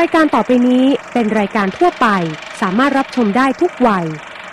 ายการต่อไปนี้เป็นรายการทั่วไปสามารถรับชมได้ทุกวัย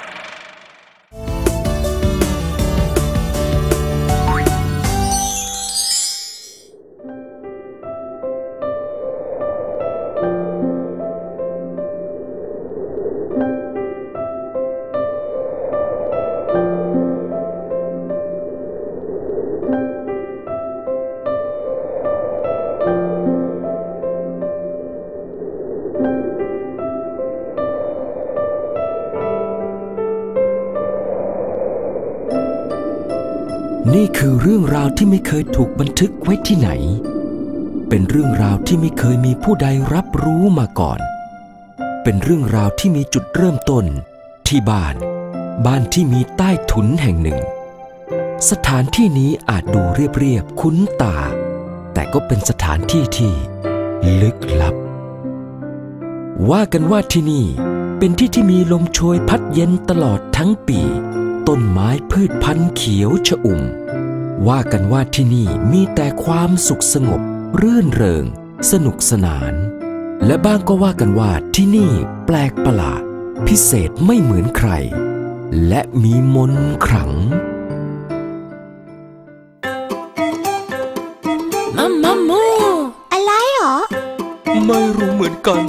นี่คือเรื่องราวที่ไม่เคยถูกบันทึกไว้ที่ไหนเป็นเรื่องราวที่ไม่เคยมีผู้ใดรับรู้มาก่อนเป็นเรื่องราวที่มีจุดเริ่มต้นที่บ้านที่มีใต้ถุนแห่งหนึ่งสถานที่นี้อาจดูเรียบคุ้นตาแต่ก็เป็นสถานที่ที่ลึกลับว่ากันว่าที่นี่เป็นที่ที่มีลมโชยพัดเย็นตลอดทั้งปีต้นไม้พืชพันธุ์เขียวชอุ่มว่ากันว่าที่นี่มีแต่ความสุขสงบรื่นเริงสนุกสนานและบ้างก็ว่ากันว่าที่นี่แปลกประหลาดพิเศษไม่เหมือนใครและมีมนต์ขลังมัมมูอะไรหรอไม่รู้เหมือนกัน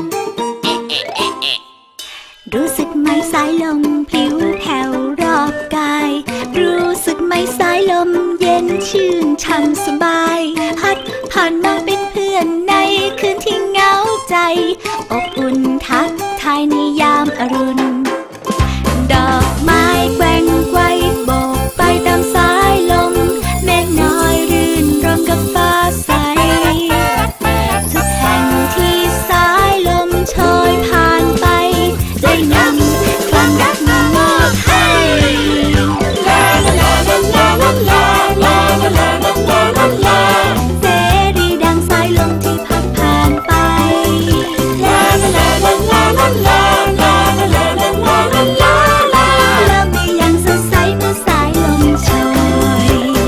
รู้สึกไหมสายลมพลิ้วแผ่วรอบกายรู้สึกไหมสายลมเย็นชื่นช่ำสบายพัดผ่านมาเป็นเพื่อนในคืนที่เหงาใจอบอุ่นทักทายในยามอรุณดอกไม้แกว่งไกวโบกไปตามสายลมเมฆน้อยรื่นรมกับฟ้าใสทุกแห่งที่สายลมโชยผ่านไปได้นำความรักมามอบให้ลาลาลาลาลาลาลาลาลาลาลาลาลาเสรีดังสายลมที่พัดผ่านไปลาลาลาลาลาลาลาลาลาลาลาลาลาโลกนี้ยังสดใสเมื่อสายลมโชย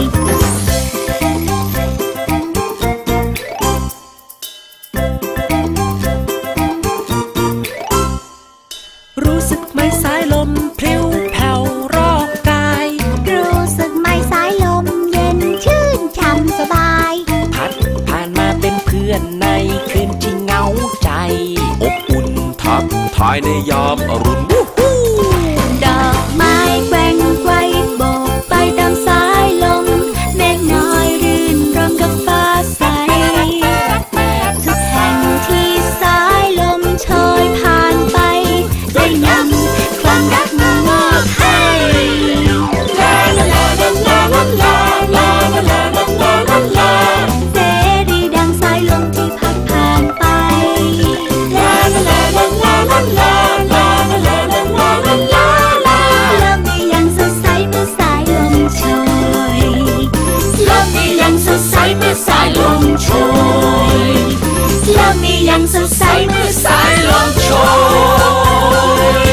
รู้สึกไหมสายลมพลิ้วแผ่วรอบกายรู้สึกไหมสายลมเย็นชื่นช่ำสบายพัดผ่านมาเป็นเพื่อนในคืนที่เหงาใจอบอุ่นทักทายในยามอรุณดอกไม้แกว่งไกวโบกไปตามสายลมเมฆน้อยรื่นรมกับฟ้าใสทุกแห่งที่สายลมโชยผ่านไปได้นำความรักมามอบให้ลาลาลาลาลาลาลาลาลาลาลาลาลาเสรีดังสายลมที่พัดผ่านไปลาลาลาลาลาลาลาลาลาลาลาลาลาโลกนี้ยังสดใสเมื่อสายลมโชยโลกนี้ยังสดใสเมื่อสายลมโชยโลกนี้ยังสดใสเมื่อสายลมโชย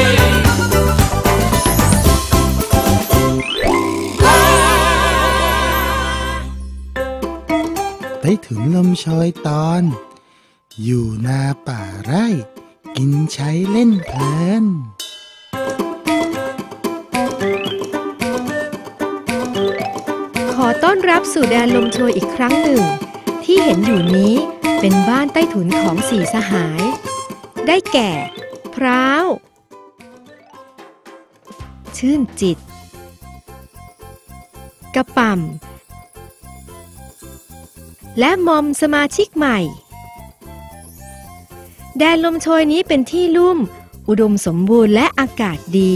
ไปถึงลมโชยตอนอยู่นาป่าไร่กินใช้เล่นเพลินขอต้อนรับสู่แดนลมโชยอีกครั้งหนึ่งที่เห็นอยู่นี้เป็นบ้านใต้ถุนของสี่สหายได้แก่พร้าวชื่นจิตกระป่ำและมอมสมาชิกใหม่แดนลมโชยนี้เป็นที่ลุ่มอุดมสมบูรณ์และอากาศดี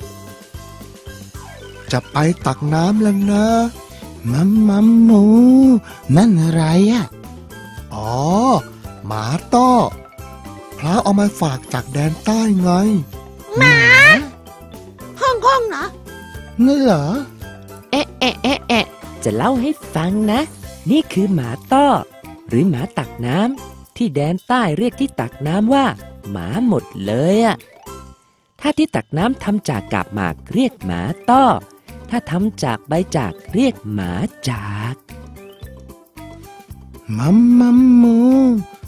จะไปตักน้ำแล้วนะมัมหมูนั่นอะไรอ่ะอ๋อหมาต้อพระเอามาฝากจากแดนใต้ไงหมาห้องเหรอนี่เหรอแอะจะเล่าให้ฟังนะนี่คือหมาต้อหรือหมาตักน้ำที่แดนใต้เรียกที่ตักน้ำว่าหมาหมดเลยอะถ้าที่ตักน้ำทำจากกาบหมากเรียกหมาต้อถ้าทำจากใบจากเรียกหมาจากมัมหมู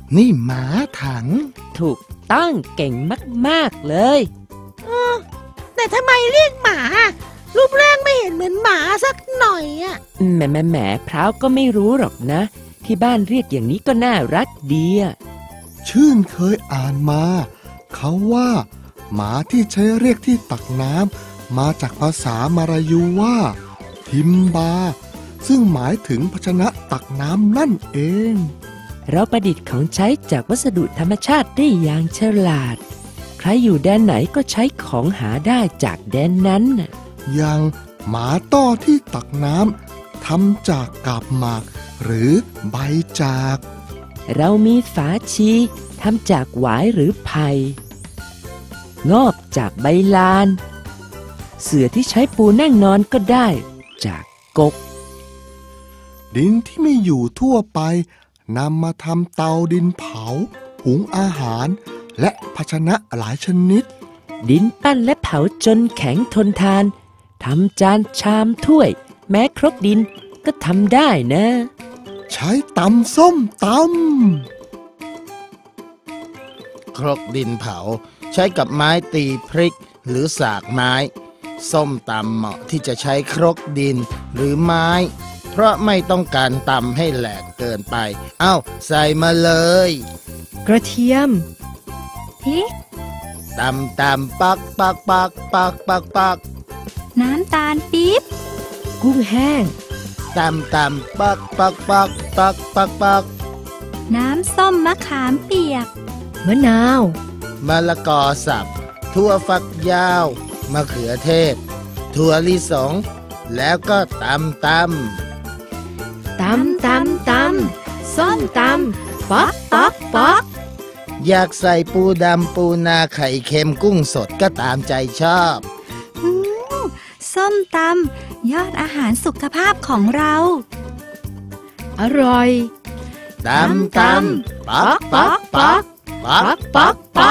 นี่หมาถังถูกต้องเก่งมากๆเลยแต่ทำไมเรียกหมารูปร่างไม่เห็นเหมือนหมาสักหน่อยอ่ะแหมพร้าวก็ไม่รู้หรอกนะ ที่บ้านเรียกอย่างนี้ก็น่ารักดีอะชื่นเคยอ่านมา เขาว่าหมาที่ใช้เรียกที่ตักน้ำมาจากภาษามาลายูว่าทิมบาซึ่งหมายถึงภาชนะตักน้ำนั่นเองเราประดิษฐ์ของใช้จากวัสดุธรรมชาติได้อย่างฉลาด ใครอยู่แดนไหนก็ใช้ของหาได้จากแดนนั้นน่ะอย่างหมาต้อที่ตักน้ำทำจากกาบหมากหรือใบจากเรามีฝาชีทำจากหวายหรือไผ่งอบจากใบลาน เสื่อที่ใช้ปูนั่งนอนก็ได้จากกกดินที่ไม่อยู่ทั่วไปนำมาทำเตาดินเผาหุงอาหารและภาชนะหลายชนิดดินปั้นและเผาจนแข็งทนทานทำจานชามถ้วย แม้ครกดินก็ทำได้นะใช้ตำส้มตำครกดินเผาใช้กับไม้ตีพริกหรือสากไม้ส้มตำเหมาะที่จะใช้ครกดินหรือไม้เพราะไม่ต้องการตำให้แหลกเกินไปเอ้าใส่มาเลยกระเทียมพริกตำปักปักปักปักปักปักน้ำตาลปี๊บกุ้งแห้งตำปักปักปักปักปักปักน้ำส้มมะขามเปียกมะนาวมะละกอสับถั่วฝักยาวมะเขือเทศถั่วลิสงแล้วก็ตำตำส้มตำป๊อกป๊อกป๊อกอยากใส่ปูดำปูนาไข่เค็มกุ้งสดก็ตามใจชอบส้มตำยอดอาหารสุขภาพของเราอร่อยตำป๊อกป๊อกป๊อกป๊อกป๊อกป๊อก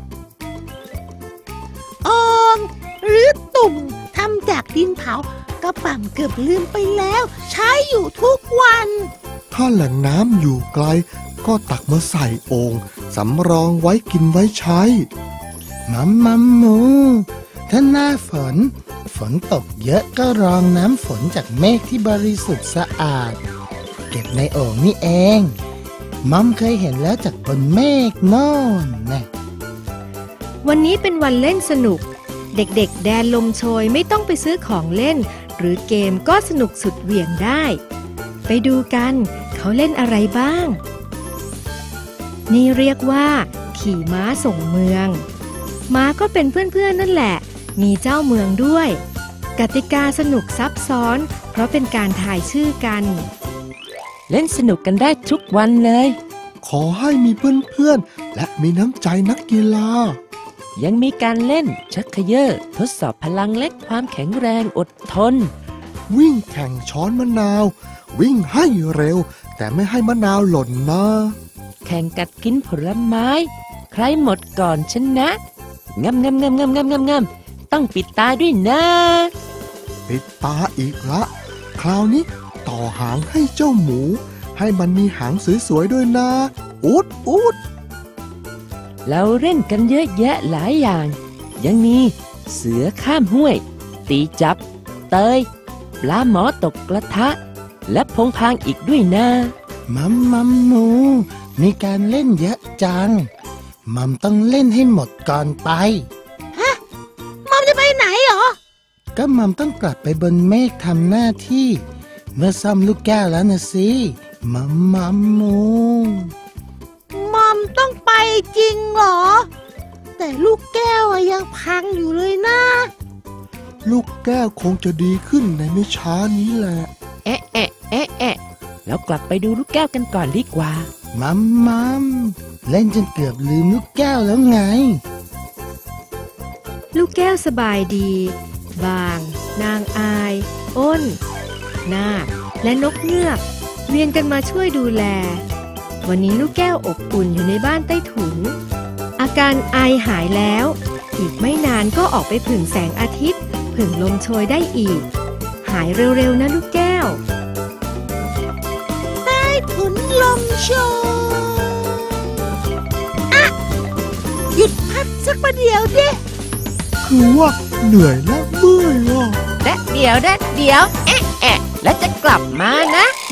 โอ่งหรือตุ่มทำจากดินเผากระป๋ำเกือบลืมไปแล้วใช้อยู่ทุกวันถ้าแหล่งน้ำอยู่ไกลก็ตักมาใส่โอ่งสำรองไว้กินไว้ใช้มัมหมูถ้าหน้าฝนตกเยอะก็รองน้ำฝนจากเมฆที่บริสุทธิ์สะอาดเก็บในโอ่งนี่เองมัมเคยเห็นแล้วจากบนเมฆโน่นนะวันนี้เป็นวันเล่นสนุกเด็กๆแดนลมโชยไม่ต้องไปซื้อของเล่นหรือเกมก็สนุกสุดเหวี่ยงได้ไปดูกันเขาเล่นอะไรบ้างนี่เรียกว่าขี่ม้าส่งเมืองม้าก็เป็นเพื่อนๆนั่นแหละมีเจ้าเมืองด้วยกติกาสนุกซับซ้อนเพราะเป็นการทายชื่อกันเล่นสนุกกันได้ทุกวันเลยขอให้มีเพื่อนๆและมีน้ำใจนักกีฬายังมีการเล่นชักเขย่อทดสอบพลังและความแข็งแรงอดทนวิ่งแข่งช้อนมะนาววิ่งให้เร็วแต่ไม่ให้มะนาวหล่นนะแข่งกัดกินผลไม้ใครหมดก่อนชนะงำต้องปิดตาด้วยนะปิดตาอีกละคราวนี้ต่อหางให้เจ้าหมูให้มันมีหางสวยๆด้วยนะอูดเราเล่นกันเยอะแยะหลายอย่างยังมีเสือข้ามห้วยตีจับเตยปลาหมอตกกระทะและพงพางอีกด้วยนะมัมหมูมีการเล่นเยอะจังมัมต้องเล่นให้หมดก่อนไปฮะมัมจะไปไหนหรอก็มัมต้องกลับไปบนเมฆทำหน้าที่เมื่อซ่อมลูกแก้วแล้วนะสิมัมหมูมัมต้องไปจริงเหรอแต่ลูกแก้วยังพังอยู่เลยนะลูกแก้วคงจะดีขึ้นในไม่ช้านี้แหละแอะแล้วกลับไปดูลูกแก้วกันก่อนดีกว่ามัมเล่นจนเกือบลืมลูกแก้วแล้วไงลูกแก้วสบายดีบางนางอายอ้นนาคและนกเงือกเวียนกันมาช่วยดูแลวันนี้ลูกแก้วอบอุ่นอยู่ในบ้านใต้ถุนอาการไอหายแล้วอีกไม่นานก็ออกไปผึ่งแสงอาทิตย์ผึ่งลมโชยได้อีกหายเร็วๆนะลูกแก้วใต้ถุนลมโชยหยุดพักสักประเดี๋ยวดิคือว่าเหนื่อยและเมื่อยอ่ะและเดี๋ยวแอะแล้วจะกลับมานะ